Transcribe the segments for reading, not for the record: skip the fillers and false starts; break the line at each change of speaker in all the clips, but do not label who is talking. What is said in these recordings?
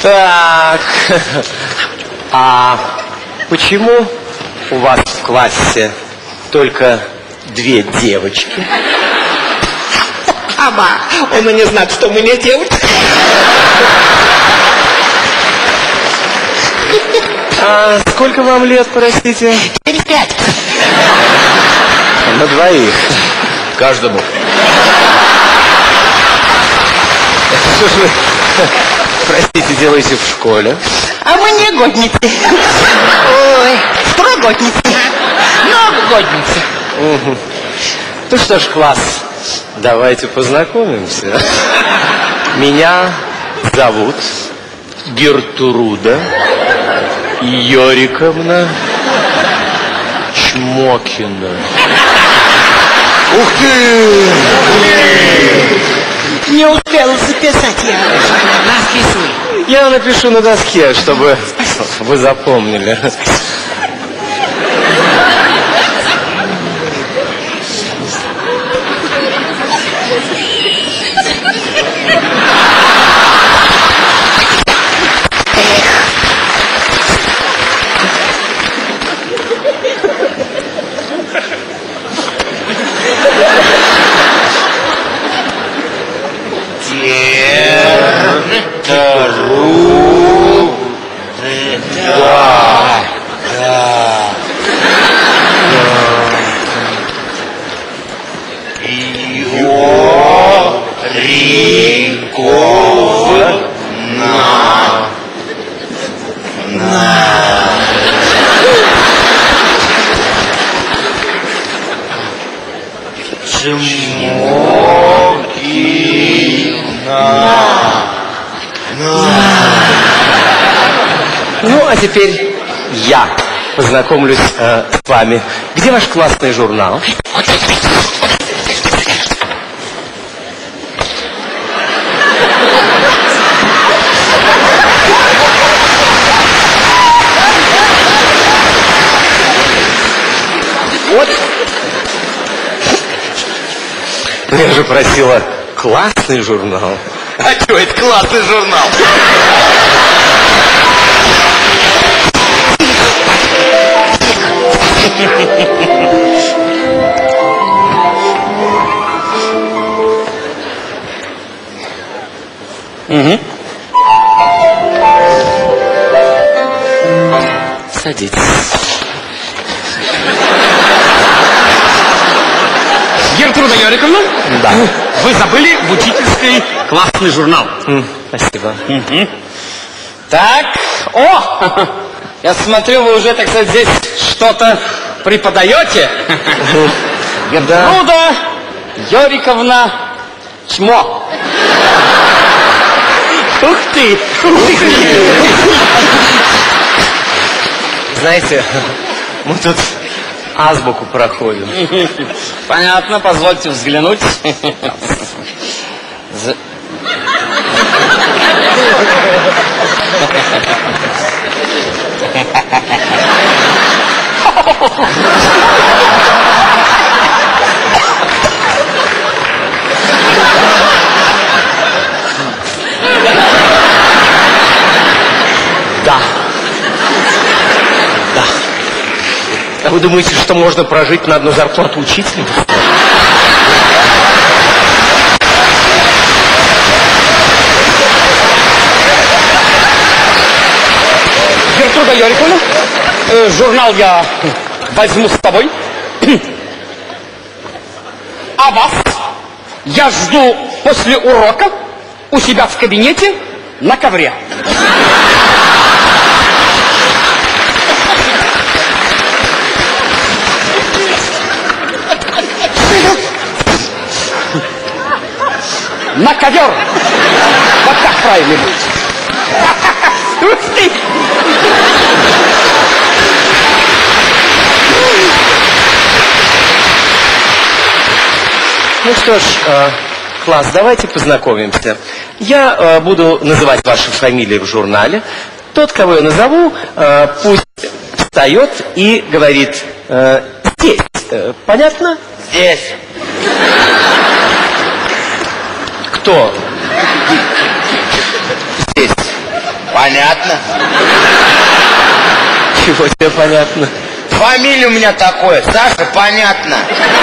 Так, а почему у вас в классе только 2 девочки?
Ама, он и не знает, что мы не девочки.
А сколько вам лет, простите?
5.
На 2. Каждому. Что ж вы, простите, делаете в школе?
А мы не годницы. Ой, второгодницы. Новогодницы.
Угу. Ну что ж, класс, давайте познакомимся. Меня зовут Гертруда Йориковна Чмокина. Ух ты!
Не успела записать я. Написывай.
Я напишу на доске, чтобы вы запомнили. Ну, а теперь я познакомлюсь с вами. Где ваш классный журнал? Вот. Я же просила классный журнал.
А что, это классный журнал?
Угу. Садитесь.
Гертруда Йориковна?
Да.
Вы забыли в учительской классный журнал.
Спасибо.
Угу.
Так, о! Я смотрю, вы уже, так сказать, здесь что-то преподаете. Гертруда Йориковна Чмо.
Ух ты!
Знаете, мы тут азбуку проходим.
Понятно, позвольте взглянуть.
Да. Да. А вы думаете, что можно прожить на одну зарплату учителя?
Гертруда Йориковна, журнал я возьму с собой. А вас я жду после урока у себя в кабинете на ковре. На ковер. Вот так правильно будет. Ух ты!
Ну что ж, класс, давайте познакомимся. Я буду называть ваши фамилии в журнале. Тот, кого я назову, пусть встает и говорит «здесь». Понятно?
Здесь.
Кто? Здесь.
Понятно.
Чего тебе понятно?
Фамилия у меня такое, Саша, понятно.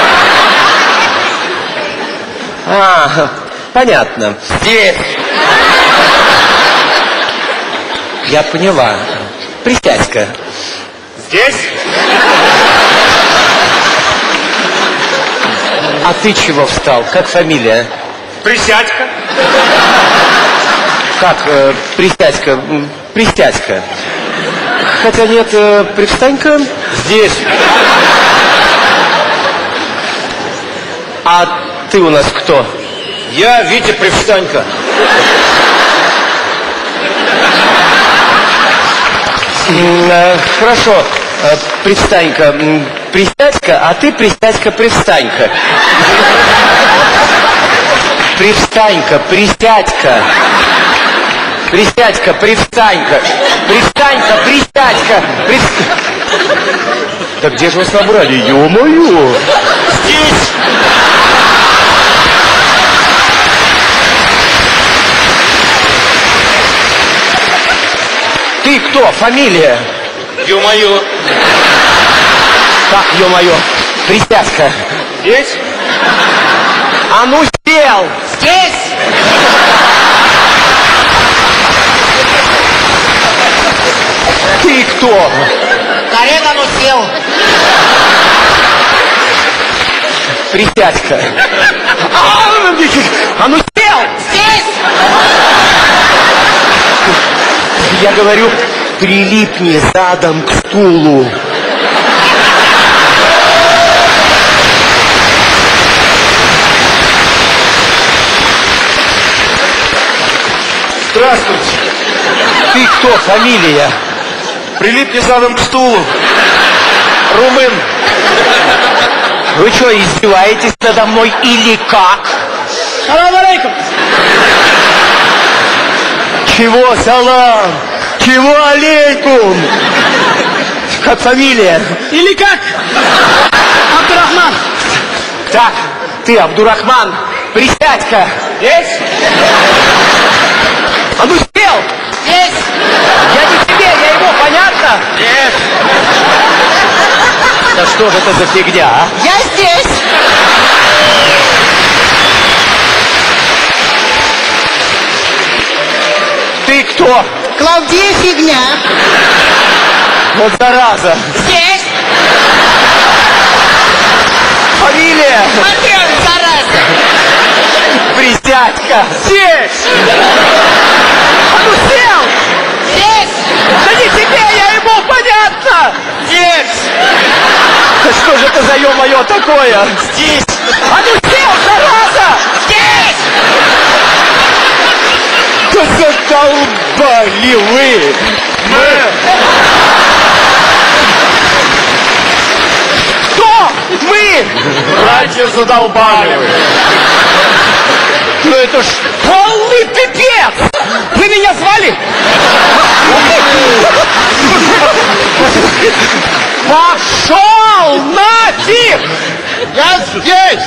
А, понятно.
Здесь.
Я поняла. Присядь-ка.
Здесь?
А ты чего встал? Как фамилия?
Присядь-ка.
Как? Присядь-ка. Присядь-ка. Хотя нет, привстань-ка.
Здесь.
А ты у нас кто?
Я Витя Привстань-ка.
Хорошо. Привстань-ка. Присядь-ка, а ты присядь-ка, привстань-ка. Привстань-ка, присядь-ка. Присядь-ка, привстань-ка. Привстань-ка, присядь-ка. Да где же вас набрали? Ё-моё!
Здесь.
Ты кто? Фамилия?
Ё-моё.
Как, ё-моё? Присядь-ка.
Здесь?
А ну сел!
Здесь!
Ты кто?
Карета, ну сел!
Присядь-ка. А ну сел!
Здесь!
Я говорю, прилипни задом к стулу.
Здравствуйте.
Ты кто? Фамилия?
Прилипни задом к стулу. Румын.
Вы что, издеваетесь надо мной или как?
Салам алейкум.
Чего салам? Чего алейкум? Как фамилия?
Или как? Абдурахман.
Так, ты, Абдурахман, присядь-ка.
Здесь?
А ну сел!
Здесь!
Я не тебе, я ему, понятно?
Здесь.
Да что же это за фигня, а?
Я здесь!
Ты кто?
Клавдия фигня!
Вот зараза.
Здесь!
Фамилия?
Матрёна, зараза!
Присядь-ка.
Здесь.
А ну сел!
Здесь!
Да не тебе, я ему, понятно?
Здесь.
Да что же это за ё-моё такое?
Здесь.
А ну сел, зараза!
Здесь!
Да задолбали вы! Кто? Мы!
Братья задолбали вы.
Ну это ж полный пипец! Вы меня звали? Пошел нафиг!
Я здесь.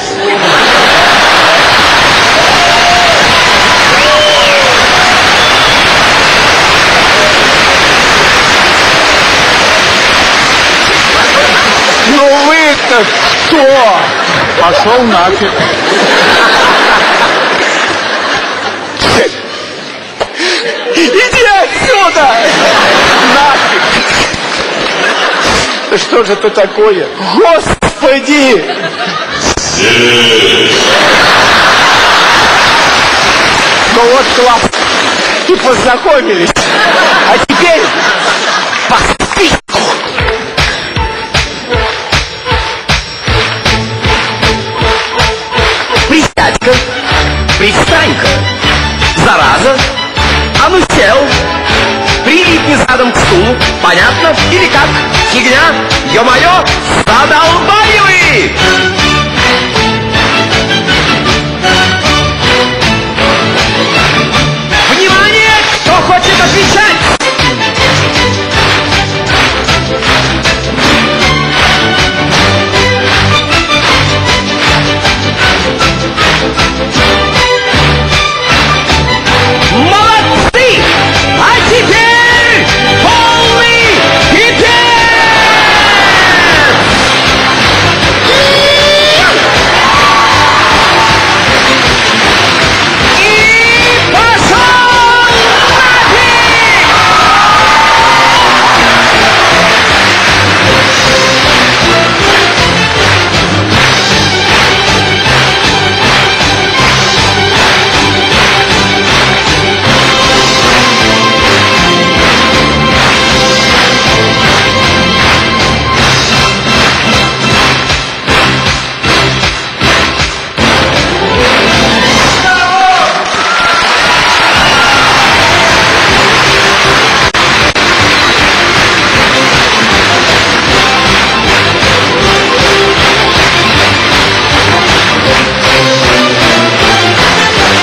Ну вы-то кто?
Пошел нафиг.
Иди отсюда! Нафиг! Да что же это такое? Господи! Ну вот класс, и познакомились. А теперь по списку. Присядь-ка, привстань-ка, зараза. А ну сел, прилипни задом к стулу, понятно? Или как? Фигня? Ё-моё, задолбали вы!